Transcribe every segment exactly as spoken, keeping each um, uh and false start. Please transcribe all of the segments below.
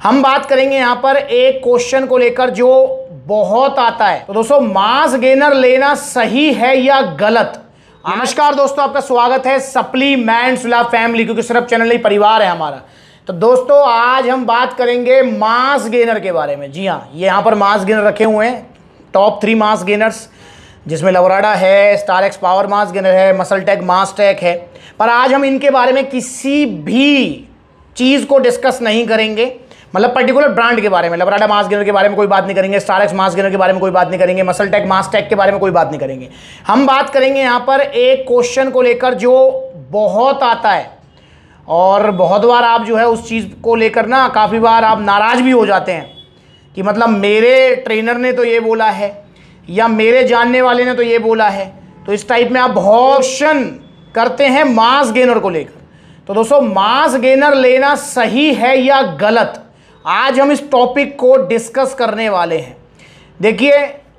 हम बात करेंगे यहां पर एक क्वेश्चन को लेकर जो बहुत आता है। तो दोस्तों, मास गेनर लेना सही है या गलत? नमस्कार दोस्तों, आपका स्वागत है सप्लीमेंट्स लव फैमिली, क्योंकि सिर्फ चैनल नहीं परिवार है हमारा। तो दोस्तों, आज हम बात करेंगे मास गेनर के बारे में। जी हाँ, ये यहां पर मास गेनर रखे हुए हैं, टॉप थ्री मास गेनर्स, जिसमें लवराडा है, star X power mass gainer है, मसल टेक मास टेक है। पर आज हम इनके बारे में किसी भी चीज़ को डिस्कस नहीं करेंगे, मतलब पर्टिकुलर ब्रांड के बारे में। लवराडा मास गेनर के बारे में कोई बात नहीं करेंगे, स्टार एक्स मास गेनर के बारे में कोई बात नहीं करेंगे, मसल टेक मास टेक के बारे में कोई बात नहीं करेंगे। हम बात करेंगे यहाँ पर एक क्वेश्चन को लेकर जो बहुत आता है, और बहुत बार आप जो है उस चीज़ को लेकर ना काफ़ी बार आप नाराज़ भी हो जाते हैं कि मतलब मेरे ट्रेनर ने तो ये बोला है या मेरे जानने वाले ने तो ये बोला है। तो इस टाइप में आप बहुत क्वेश्चन करते हैं मास गेनर को लेकर। तो दोस्तों, मास गेनर लेना सही है या गलत, आज हम इस टॉपिक को डिस्कस करने वाले हैं। देखिए,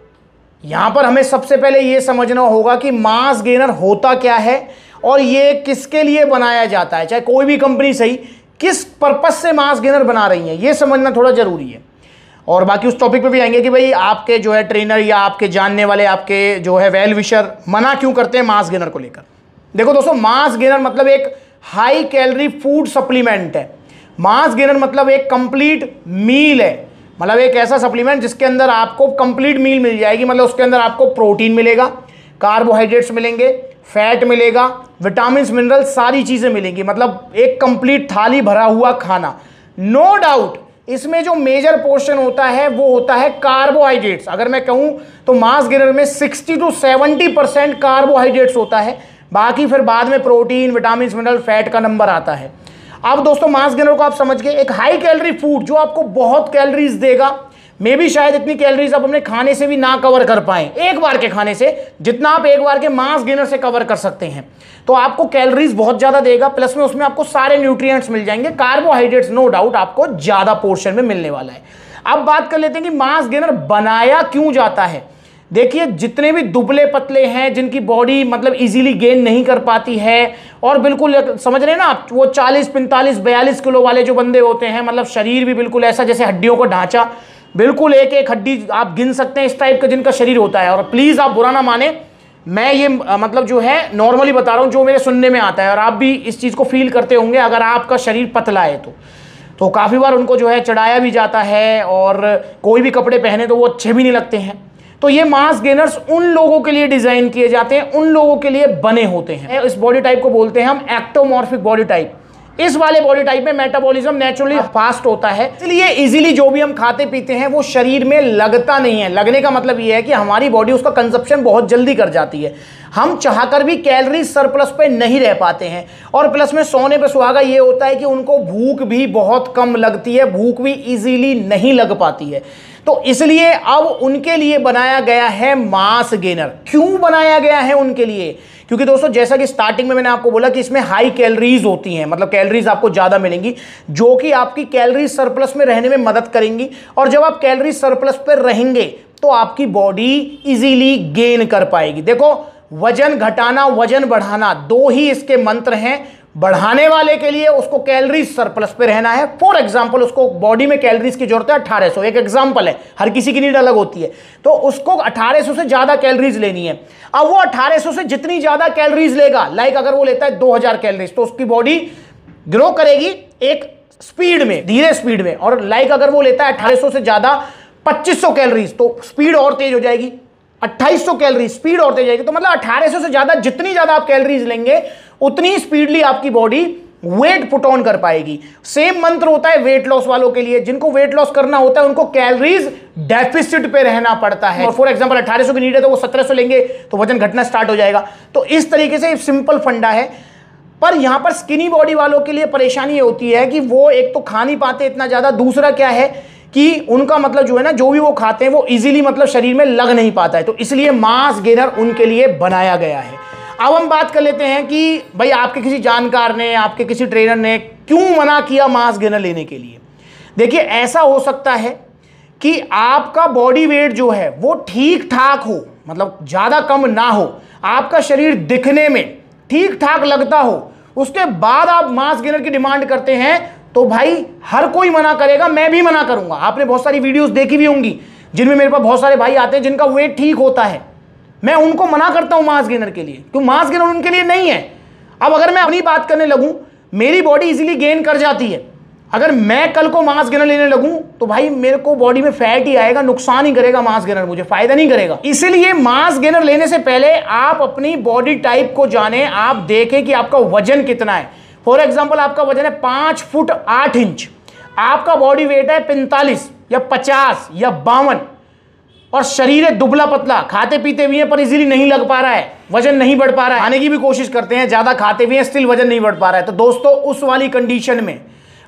यहां पर हमें सबसे पहले यह समझना होगा कि मास गेनर होता क्या है और ये किसके लिए बनाया जाता है। चाहे कोई भी कंपनी सही, किस पर्पस से मास गेनर बना रही है, ये समझना थोड़ा जरूरी है। और बाकी उस टॉपिक पे भी आएंगे कि भाई आपके जो है ट्रेनर या आपके जानने वाले, आपके जो है वेल विशर मना क्यों करते हैं मास गेनर को लेकर। देखो दोस्तों, मास गेनर मतलब एक हाई कैलोरी फूड सप्लीमेंट है। मास गेनर मतलब एक कंप्लीट मील है, मतलब एक ऐसा सप्लीमेंट जिसके अंदर आपको कंप्लीट मील मिल जाएगी। मतलब उसके अंदर आपको प्रोटीन मिलेगा, कार्बोहाइड्रेट्स मिलेंगे, फैट मिलेगा, विटामिन मिनरल, सारी चीजें मिलेंगी। मतलब एक कंप्लीट थाली भरा हुआ खाना। नो डाउट इसमें जो मेजर पोर्शन होता है वो होता है कार्बोहाइड्रेट्स। अगर मैं कहूं तो मास गेनर में sixty to seventy percent carbohydrates होता है, बाकी फिर बाद में प्रोटीन, विटामिन मिनरल, फैट का नंबर आता है। अब दोस्तों, मास गेनर को आप समझ गए, एक हाई कैलोरी फूड जो आपको बहुत कैलोरीज देगा। मे भी शायद इतनी कैलोरीज आप अपने खाने से भी ना कवर कर पाएं, एक बार के खाने से जितना आप एक बार के मास गेनर से कवर कर सकते हैं। तो आपको कैलोरीज बहुत ज्यादा देगा, प्लस में उसमें आपको सारे न्यूट्रिएंट्स मिल जाएंगे। कार्बोहाइड्रेट्स नो डाउट आपको ज्यादा पोर्शन में मिलने वाला है। अब बात कर लेते हैं कि मास गेनर बनाया क्यों जाता है। देखिए, जितने भी दुबले पतले हैं, जिनकी बॉडी मतलब इजीली गेन नहीं कर पाती है, और बिल्कुल समझ रहे हैं ना आप, वो चालीस पैंतालीस बयालीस किलो वाले जो बंदे होते हैं, मतलब शरीर भी बिल्कुल ऐसा जैसे हड्डियों का ढांचा, बिल्कुल एक एक हड्डी आप गिन सकते हैं, इस टाइप का जिनका शरीर होता है। और प्लीज आप बुरा ना माने, मैं ये मतलब जो है नॉर्मली बता रहा हूं, जो मेरे सुनने में आता है, और आप भी इस चीज को फील करते होंगे। अगर आपका शरीर पतला है तो तो काफी बार उनको जो है चढ़ाया भी जाता है, और कोई भी कपड़े पहने तो वो अच्छे भी नहीं लगते हैं। तो ये मास गेनर्स उन लोगों के लिए डिजाइन किए जाते हैं, उन लोगों के लिए बने होते हैं। इस बॉडी टाइप को बोलते हैं हम एक्टोमॉर्फिक बॉडी टाइप। इस वाले बॉडी टाइप में मेटाबॉलिज्म नेचुरली फास्ट होता है, इसलिए इजीली जो भी हम खाते पीते हैं वो शरीर में लगता नहीं है। लगने का मतलब ये है कि हमारी बॉडी उसका कंजप्शन बहुत जल्दी कर जाती है। हम चाहकर भी कैलोरी सरप्लस पे नहीं रह पाते हैं, और प्लस में सोने पे सुहागा ये होता है कि उनको भूख भी बहुत कम लगती है, भूख भी इजीली नहीं लग पाती है। तो इसलिए अब उनके लिए बनाया गया है मास गेनर। क्यों बनाया गया है उनके लिए? क्योंकि दोस्तों, जैसा कि स्टार्टिंग में मैंने आपको बोला कि इसमें हाई कैलोरीज होती हैं, मतलब कैलोरीज आपको ज्यादा मिलेंगी, जो कि आपकी कैलोरी सरप्लस में रहने में मदद करेंगी। और जब आप कैलोरी सरप्लस पर रहेंगे तो आपकी बॉडी इजीली गेन कर पाएगी। देखो, वजन घटाना, वजन बढ़ाना, दो ही इसके मंत्र हैं। बढ़ाने वाले के लिए उसको कैलोरीज सरप्लस पे रहना है। फॉर एग्जांपल, उसको बॉडी में कैलोरीज की जरूरत है अठारह सौ, एक एग्जांपल है, हर किसी की नीड अलग होती है। तो उसको अठारह सौ से ज्यादा कैलोरीज लेनी है। अब वो अठारह सौ से जितनी ज्यादा कैलोरीज लेगा, लाइक अगर वो लेता है दो हज़ार कैलोरीज, तो उसकी बॉडी ग्रो करेगी एक स्पीड में, धीरे स्पीड में। और लाइक अगर वो लेता है अठारह सौ से ज्यादा पच्चीस सौ कैलोरीज, तो स्पीड और तेज हो जाएगी। अट्ठाईस सौ कैलोरी स्पीड और तेज जाएगी। तो मतलब अठारह सौ से ज्यादा जितनी ज्यादा आप कैलोरीज लेंगे, उतनी स्पीडली आपकी बॉडी वेट पुट ऑन कर पाएगी। सेम मंत्र होता है वेट लॉस वालों के लिए। जिनको वेट लॉस करना होता है उनको कैलोरीज डेफिसिट पे रहना पड़ता है। फॉर एग्जांपल, अठारह सौ की नीड है तो वो सत्रह सौ लेंगे तो वजन घटना स्टार्ट हो जाएगा। तो इस तरीके से सिंपल फंडा है। पर यहां पर स्किनी बॉडी वालों के लिए परेशानी होती है कि वो एक तो खा नहीं पाते इतना ज्यादा, दूसरा क्या है कि उनका मतलब जो है ना, जो भी वो खाते हैं वो इजीली मतलब शरीर में लग नहीं पाता है। तो इसलिए मास गेनर उनके लिए बनाया गया है। अब हम बात कर लेते हैं कि भाई आपके किसी जानकार ने, आपके किसी ट्रेनर ने क्यों मना किया मास गेनर लेने के लिए। देखिए, ऐसा हो सकता है कि आपका बॉडी वेट जो है वो ठीक ठाक हो, मतलब ज्यादा कम ना हो, आपका शरीर दिखने में ठीक ठाक लगता हो, उसके बाद आप मास गेनर की डिमांड करते हैं, तो भाई हर कोई मना करेगा, मैं भी मना करूंगा। आपने बहुत सारी वीडियोस देखी भी होंगी जिनमें मेरे पास बहुत सारे भाई आते हैं जिनका वेट ठीक होता है, मैं उनको मना करता हूं मास गेनर के लिए, क्योंकि मास गेनर उनके लिए नहीं है। अब अगर मैं अपनी बात करने लगूं, मेरी बॉडी इजीली गेन कर जाती है, अगर मैं कल को मास गेनर लेने लगूं तो भाई मेरे को बॉडी में फैट ही आएगा, नुकसान ही करेगा मास गेनर, मुझे फायदा नहीं करेगा। इसलिए मास गेनर लेने से पहले आप अपनी बॉडी टाइप को जाने, आप देखें कि आपका वजन कितना है। फॉर एग्जाम्पल आपका वजन है पांच फुट आठ इंच, आपका बॉडी वेट है पैंतालीस या पचास या बावन, और शरीर है दुबला पतला, खाते पीते भी हैं पर इजीली नहीं लग पा रहा है, वजन नहीं बढ़ पा रहा है, खाने की भी कोशिश करते हैं, ज्यादा खाते भी हैं, स्टिल वजन नहीं बढ़ पा रहा है, तो दोस्तों उस वाली कंडीशन में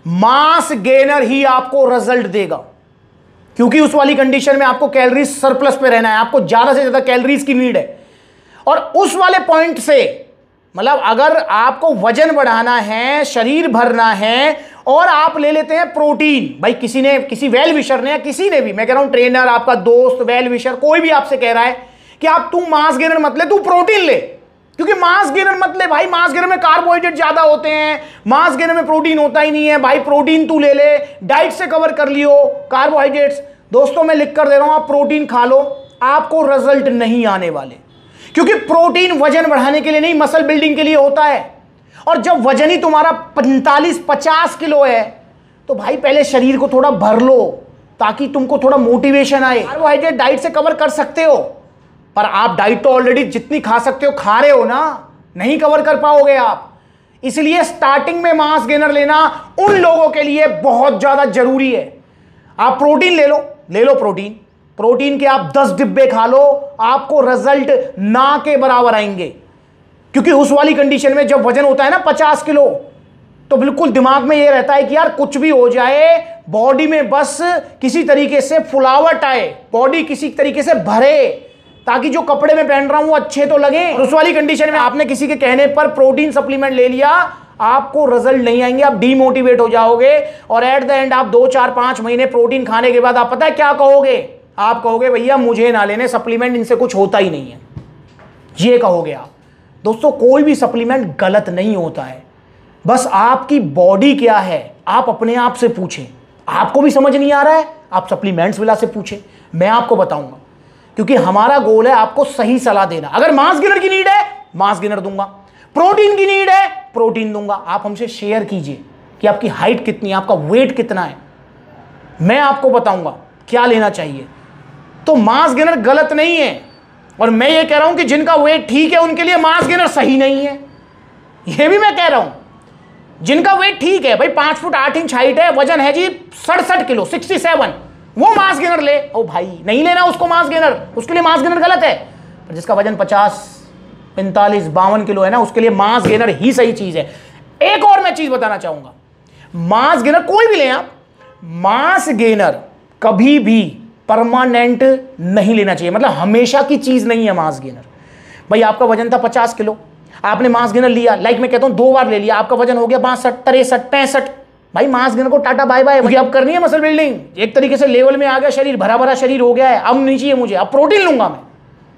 मास गेनर ही आपको रिजल्ट देगा, क्योंकि उस वाली कंडीशन में आपको कैलोरीज सरप्लस पे रहना है, आपको ज्यादा से ज्यादा कैलोरीज की नीड है। और उस वाले पॉइंट से मतलब अगर आपको वजन बढ़ाना है, शरीर भरना है, और आप ले लेते हैं प्रोटीन, भाई किसी ने, किसी वेल विशर ने या किसी ने भी, मैं कह रहा हूं ट्रेनर, आपका दोस्त, वेल विशर, कोई भी आपसे कह रहा है कि आप तू मास गेनर मत ले, तू प्रोटीन ले, क्योंकि मास गेनर मत ले भाई, मास गेनर में कार्बोहाइड्रेट ज्यादा होते हैं, मास गेनर में प्रोटीन होता ही नहीं है, भाई प्रोटीन तू ले ले, डाइट से कवर कर लियो कार्बोहाइड्रेट्स। दोस्तों मैं लिख कर दे रहा हूं, आप प्रोटीन खा लो, आपको रिजल्ट नहीं आने वाले, क्योंकि प्रोटीन वजन बढ़ाने के लिए नहीं, मसल बिल्डिंग के लिए होता है। और जब वजन ही तुम्हारा पैंतालीस पचास किलो है तो भाई पहले शरीर को थोड़ा भर लो ताकि तुमको थोड़ा मोटिवेशन आए। कार्बोहाइड्रेट डाइट से कवर कर सकते हो, पर आप डाइट तो ऑलरेडी जितनी खा सकते हो खा रहे हो ना, नहीं कवर कर पाओगे आप। इसलिए स्टार्टिंग में मास गेनर लेना उन लोगों के लिए बहुत ज्यादा जरूरी है। आप प्रोटीन ले लो, ले लो प्रोटीन, प्रोटीन के आप दस डिब्बे खा लो, आपको रिजल्ट ना के बराबर आएंगे, क्योंकि उस वाली कंडीशन में जब वजन होता है ना पचास किलो, तो बिल्कुल दिमाग में ये रहता है कि यार कुछ भी हो जाए, बॉडी में बस किसी तरीके से फुलावट आए, बॉडी किसी तरीके से भरे, ताकि जो कपड़े में पहन रहा हूं वो अच्छे तो लगे। उस वाली कंडीशन में आपने किसी के कहने पर प्रोटीन सप्लीमेंट ले लिया, आपको रिजल्ट नहीं आएंगे, आप डीमोटिवेट हो जाओगे, और एट द एंड आप दो चार पांच महीने प्रोटीन खाने के बाद आप पता है क्या कहोगे? आप कहोगे भैया मुझे ना लेने सप्लीमेंट, इनसे कुछ होता ही नहीं है, ये कहोगे आप। दोस्तों कोई भी सप्लीमेंट गलत नहीं होता है, बस आपकी बॉडी क्या है आप अपने आप से पूछें। आपको भी समझ नहीं आ रहा है, आप सप्लीमेंट्स विला से पूछें, मैं आपको बताऊंगा, क्योंकि हमारा गोल है आपको सही सलाह देना। अगर मास गेनर की नीड है मास गेनर दूंगा, प्रोटीन की नीड है प्रोटीन दूंगा। आप हमसे शेयर कीजिए कि आपकी हाइट कितनी है, आपका वेट कितना है, मैं आपको बताऊंगा क्या लेना चाहिए। तो मास गेनर गलत नहीं है, और मैं ये कह रहा हूं कि जिनका वेट ठीक है उनके लिए मास गेनर सही नहीं है, ये भी मैं कह रहा हूं। जिनका वेट ठीक है भाई, पांच फुट आठ इंच हाइट है, वजन है जी सड़सठ किलो सिक्सटी सेवन, वो मास गेनर ले। ओ भाई नहीं लेना उसको मास गेनर, उसके लिए मास गेनर गलत है। पर जिसका वजन पचास पैंतालीस बावन किलो है ना, उसके लिए मास गेनर ही सही चीज है। एक और मैं चीज बताना चाहूंगा, मास गेनर कोई भी ले आप, मास गेनर कभी भी परमानेंट नहीं लेना चाहिए, मतलब हमेशा की चीज नहीं है मास गेनर। भाई आपका वजन था पचास किलो, आपने मास गेनर लिया, लाइक मैं कहता हूं दो बार ले लिया, आपका वजन हो गया बासठ तिरसठ पैंसठ, भाई मास गेनर को टाटा बाय बाय, मुझे अब करनी है मसल बिल्डिंग, एक तरीके से लेवल में आ गया शरीर, भरा भरा शरीर हो गया है, अब नहीं चाहिए मुझे, अब प्रोटीन लूंगा मैं।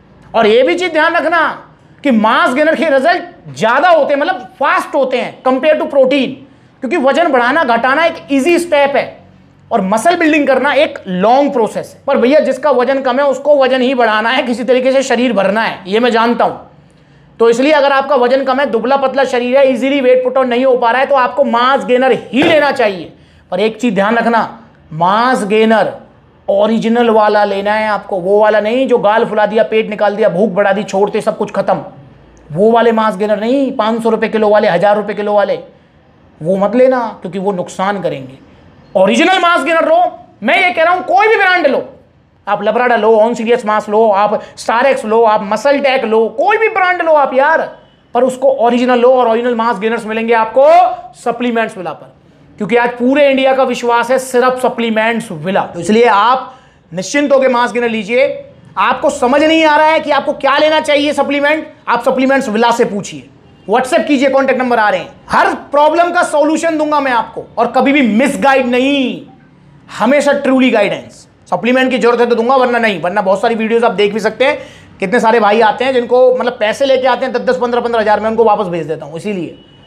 और ये भी चीज ध्यान रखना कि मास गेनर के रिजल्ट ज्यादा होते हैं, मतलब फास्ट होते हैं कंपेयर टू प्रोटीन, क्योंकि वजन बढ़ाना घटाना एक ईजी स्टेप है और मसल बिल्डिंग करना एक लॉन्ग प्रोसेस है। पर भैया जिसका वजन कम है उसको वजन ही बढ़ाना है, किसी तरीके से शरीर भरना है, ये मैं जानता हूं। तो इसलिए अगर आपका वजन कम है, दुबला पतला शरीर है, इजीली वेट पुट ऑन नहीं हो पा रहा है, तो आपको मास गेनर ही लेना चाहिए। पर एक चीज ध्यान रखना, मास गेनर ओरिजिनल वाला लेना है आपको, वो वाला नहीं जो गाल फुला दिया, पेट निकाल दिया, भूख बढ़ा दी, छोड़ते सब कुछ खत्म, वो वाले मास गेनर नहीं, पाँच सौ रुपये किलो वाले, हजार रुपये किलो वाले, वो मत लेना, क्योंकि वो नुकसान करेंगे। ओरिजिनल मास गेनर लो, मैं ये कह रहा हूं कोई भी ब्रांड लो, आप लबराडा लो, ऑन सीरियस मास लो, आप स्टारेक्स लो, आप मसल टेक लो, कोई भी ब्रांड लो आप यार, पर उसको ओरिजिनल लो। और ओरिजिनल मास गेनर्स मिलेंगे आपको सप्लीमेंट्स विला पर, क्योंकि आज पूरे इंडिया का विश्वास है सिर्फ सप्लीमेंट्स विला। तो इसलिए आप निश्चिंत होकर मास गेनर लीजिए। आपको समझ नहीं आ रहा है कि आपको क्या लेना चाहिए सप्लीमेंट, आप सप्लीमेंट्स विला से पूछिए, व्हाट्सएप कीजिए, कॉन्टेक्ट नंबर आ रहे हैं, हर प्रॉब्लम का सॉल्यूशन दूंगा मैं आपको, और कभी भी मिस गाइड नहीं, हमेशा ट्रूली गाइडेंस। सप्लीमेंट की जरूरत है तो दूंगा, वरना नहीं, वरना बहुत सारी वीडियोस आप देख भी सकते हैं, कितने सारे भाई आते हैं जिनको मतलब पैसे लेके आते हैं दस दस पंद्रह पंद्रह हजार में, उनको वापस भेज देता हूं इसीलिए,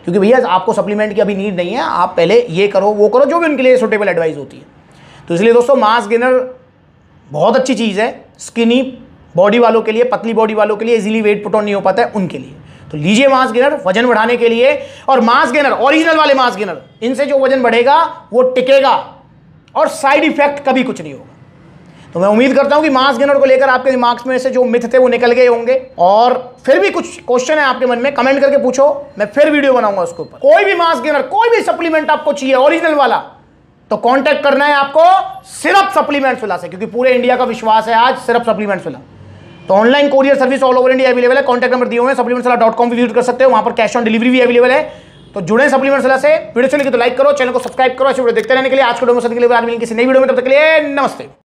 क्योंकि भैया आपको सप्लीमेंट की अभी नीड नहीं है, आप पहले ये करो वो करो जो भी उनके लिए सूटेबल एडवाइस होती है। तो इसलिए दोस्तों मास गेनर बहुत अच्छी चीज़ है स्किनी बॉडी वालों के लिए, पतली बॉडी वालों के लिए, इजीली वेट पुट ऑन नहीं हो पाता है उनके लिए। तो लीजिए मास गेनर वजन बढ़ाने के लिए। और मास गेनर ओरिजिनल वाले मास गेनर, इनसे जो वजन बढ़ेगा वो टिकेगा और साइड इफेक्ट कभी कुछ नहीं होगा। तो मैं उम्मीद करता हूं कि मास गेनर को लेकर आपके दिमाग में से जो मिथ थे वो निकल गए होंगे। और फिर भी कुछ क्वेश्चन है आपके मन में, कमेंट करके पूछो, मैं फिर वीडियो बनाऊंगा उसके ऊपर। कोई भी मास गेनर, कोई भी सप्लीमेंट आपको चाहिए ओरिजिनल वाला, तो कांटेक्ट करना है आपको सिर्फ सप्लीमेंट्स विला से, क्योंकि पूरे इंडिया का विश्वास है आज सिर्फ सप्लीमेंट्स विला। तो online courier service all over India available है। कॉन्टैक्ट नंबर दिए हुए हैं, सप्लीमेंट्स विला डॉट कॉम भी विजिट कर सकते हो, वहां पर कैश ऑन डिलीवरी भी अवेलेबल है। तो जुड़े सप्लीमेंट्स विला से। वीडियो चलेगी तो लाइक करो, चैनल को सब्सक्राइब करो ऐसे वीडियो देखते रहने के लिए। आज के वीडियो में किसी नई वीडियो में, तब तक के लिए नमस्ते।